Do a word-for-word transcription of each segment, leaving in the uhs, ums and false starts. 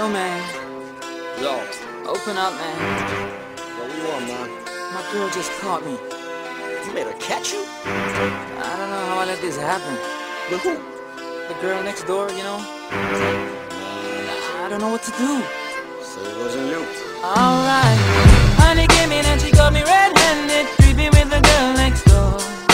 man. Yo. Open up, man. Yo, what you want, man? My girl just caught me. You made her catch you? I don't know how I let this happen. With who? The girl next door, you know? I don't know what to do. So it wasn't you. Alright. Honey came in and she got me red-handed, creepy with the girl next door.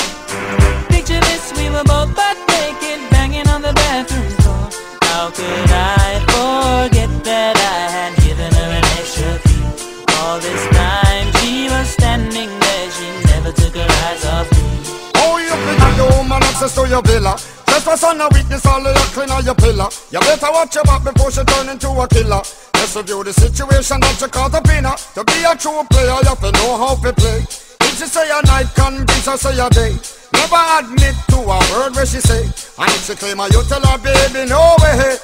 Picture this, we were both butt naked, banging on the bathroom door. How could I forget that I had given her an extra key? All this time she was standing there, she never took her eyes off me. Oh, you bring your woman access to your villa. Trespass on a weakness, all of your clean on your pillar. You better watch your back before she turn into a killer. Just review the situation that you caught up in her. To be a true player, you have to know how to play. If she say a night, convince her say a day. Never admit to a word where she say. And if she claim her, you tell her, baby, no way.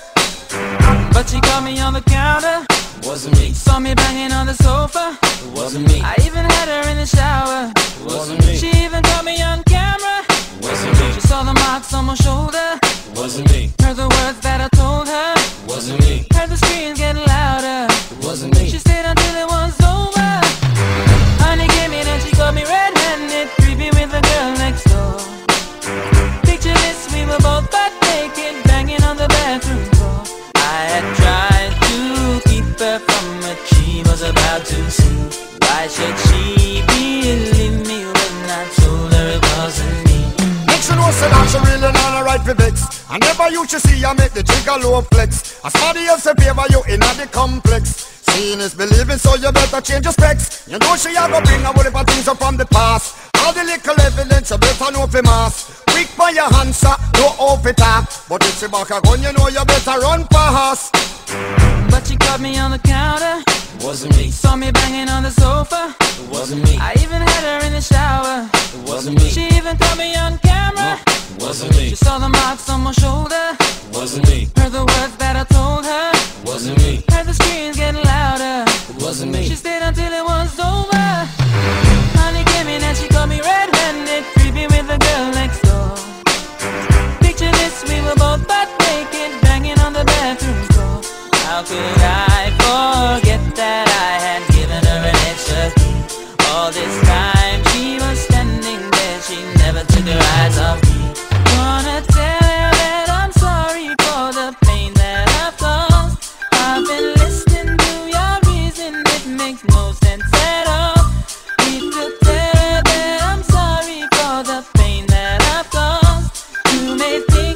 But she caught me on the counter. Wasn't me. Saw me banging on the sofa. It wasn't me. I even had her in the shower. It wasn't me. She even caught me on camera. It wasn't me. She saw the marks on my shoulder. It wasn't me. Heard the words that I told her. It wasn't me. Heard the screams getting louder. It wasn't me. She stayed until it was over. Honey came in and she got me red-handed, creepy with the girl next door. Picture this, we were both butt naked, banging on the bathroom door. I had tried to keep her from what she was about to see. Why should she believe me when I told her it wasn't me? Make sure no say that she really not a right for vex. I never you should see her make the trigger low flex. As somebody else a favor you in the complex. Seeing is believing, so you better change your specs. You know she a go bring a whole heap of things up from the past. All the little evidence you better know for mass. Quick by your answer, no off it up. But if she back a gun, you know you better run past. But she caught me on the counter. It wasn't me. Saw me banging on the sofa. It wasn't me. I even had her in the shower. It wasn't me. She even caught me on camera. It wasn't me. She saw the marks on my shoulder. It wasn't me. Heard the words that I told her. It wasn't me. Heard the screams getting louder. It wasn't me. She stayed until it was over. Honey came in and she got me red-handed, creepy with the girl next door. Picture this, we were both butt naked, banging on the bathroom door. How could I forget that I had given her an extra key? All this time she was standing there, she never took her eyes off me. Wanna tell her that I'm sorry for the pain that I've caused. I've been listening to your reason, it makes no sense at all. Need to tell her that I'm sorry for the pain that I've caused. You may think